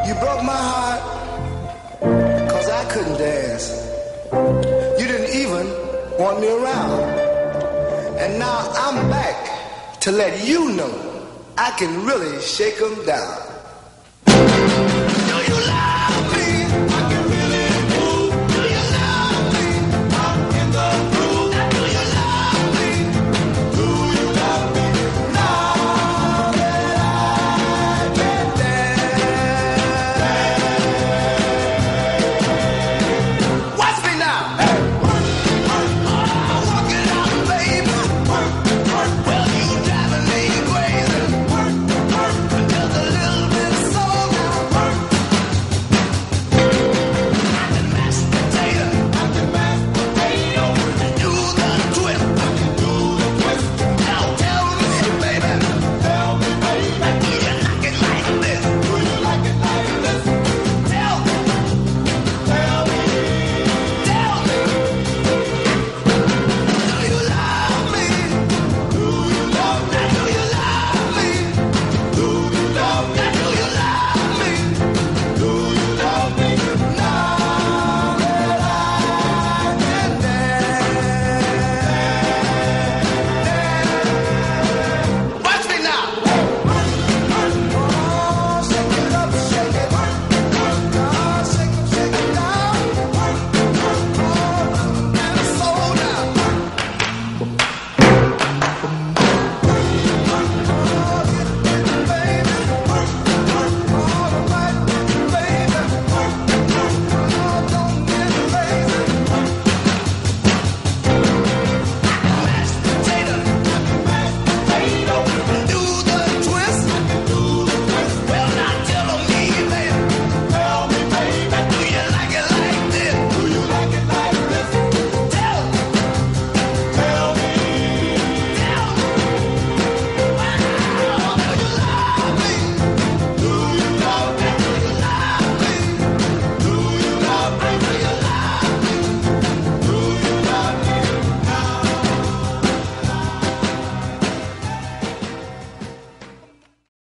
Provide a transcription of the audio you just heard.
You broke my heart, cause I couldn't dance. You didn't even want me around. And now I'm back to let you know I can really shake 'em down.